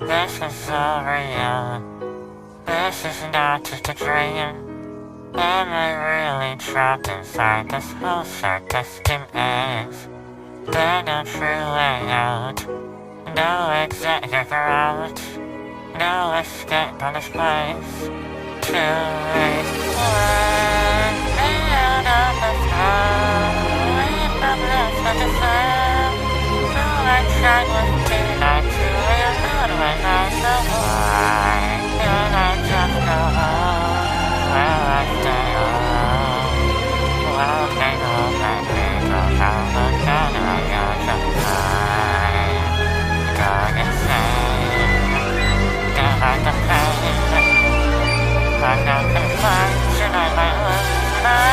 This is so real. This is not just a dream. Am I really trapped inside this whole circus scheme is? There's no true way out. No exit route. No escape from this place. Too late. Out of the flow. Away from this despair. So I tried with daylight to live out my life so why? Can I just go home? Will I stay alone? Will they go back to go down the tunnel? You're just fine. Going insane. Don't like the pain. I'm not confined. Should I might lose my